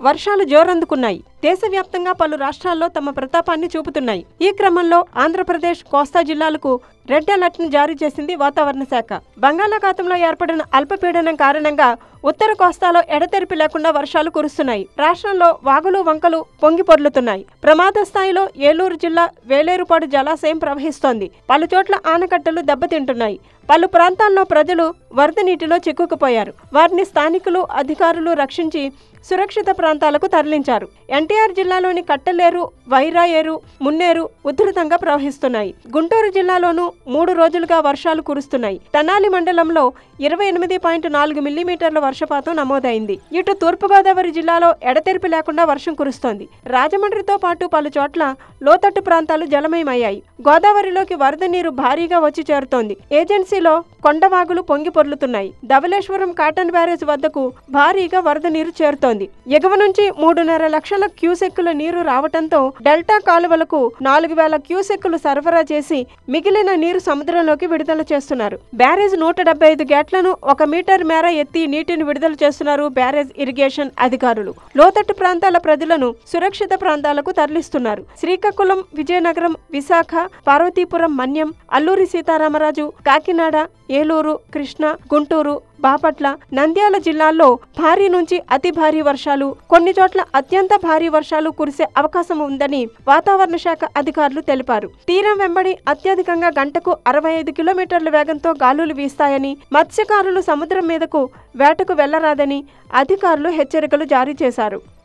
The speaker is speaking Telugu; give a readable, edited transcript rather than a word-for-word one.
వర్షాలు జోరందుకున్నాయి. దేశవ్యాప్తంగా పలు రాష్ట్రాల్లో తమ ప్రతాపాన్ని చూపుతున్నాయి. ఈ క్రమంలో ఆంధ్రప్రదేశ్, కోస్తా జిల్లాలకు రెడ్ అలర్ట్ ను జారీ చేసింది వాతావరణ శాఖ. బంగాళాఖాతంలో ఏర్పడిన అల్పపీడనం కారణంగా ఉత్తర కోస్తాలో ఎడతెరిపి లేకుండా వర్షాలు కురుస్తున్నాయి. రాష్ట్రంలో వాగులు, వంకలు పొంగి పొర్లుతున్నాయి. ప్రమాద స్థాయిలో ఏలూరు జిల్లా వేలేరుపాడు జలాశయం ప్రవహిస్తోంది. పలుచోట్ల ఆనకట్టలు దెబ్బతింటున్నాయి. పలు ప్రాంతాల్లో ప్రజలు వరద నీటిలో చిక్కుకుపోయారు. వారిని స్థానికులు, అధికారులు రక్షించి సురక్షిత ప్రాంతాలకు తరలించారు. ఎన్టీఆర్ జిల్లాలోని కట్టలేరు, వైరా ఏరు, మున్నేరు ఉధృతంగా ప్రవహిస్తున్నాయి. గుంటూరు జిల్లాలోనూ 3 రోజులుగా వర్షాలు కురుస్తున్నాయి. తెనాలి మండలంలో 28.4 మిల్లీమీటర్ల వర్షపాతం నమోదైంది. ఇటు తూర్పుగోదావరి జిల్లాలో ఎడతెరిపి లేకుండా వర్షం కురుస్తోంది. రాజమండ్రితో పాటు పలు చోట్ల లోతట్టు ప్రాంతాలు జలమయమయ్యాయి. గోదావరిలోకి వరద నీరు భారీగా వచ్చి చేరుతోంది. ఏజెన్సీలో కొండవాగులు పొంగి పొర్లుతున్నాయి. ధవళేశ్వరం కాటన్ బ్యారేజ్ వద్దకు భారీగా వరద నీరు చేరుతోంది. ఎగువ నుంచి 3.5 లక్షల క్యూసెక్కుల నీరు రావడంతో డెల్టా కాలువలకు 4,000 క్యూసెక్కులు సరఫరా చేసి మిగిలిన నీరు సముద్రంలోకి విడుదల చేస్తున్నారు. బ్యారేజ్ 175 గేట్లను 1 మీటర్ మేర ఎత్తి నీటిని విడుదల చేస్తున్నారు బ్యారేజ్ ఇరిగేషన్ అధికారులు. లోతట్టు ప్రాంతాల ప్రజలను సురక్షిత ప్రాంతాలకు తరలిస్తున్నారు. శ్రీకాకుళం, విజయనగరం, విశాఖ, పార్వతీపురం, మన్యం, అల్లూరి సీతారామరాజు, కాకినాడ, ఏలూరు, కృష్ణా, గుంటూరు, బాపట్ల, నంద్యాల జిల్లాల్లో భారీ నుంచి అతి భారీ వర్షాలు, కొన్ని చోట్ల అత్యంత భారీ వర్షాలు కురిసే అవకాశం ఉందని వాతావరణ శాఖ అధికారులు తెలిపారు. తీరం వెంబడి అత్యధికంగా గంటకు 65 కిలోమీటర్ల వేగంతో గాలులు వీస్తాయని, మత్స్యకారులు సముద్రం మీదకు వేటకు వెళ్లరాదని అధికారులు హెచ్చరికలు జారీ చేశారు.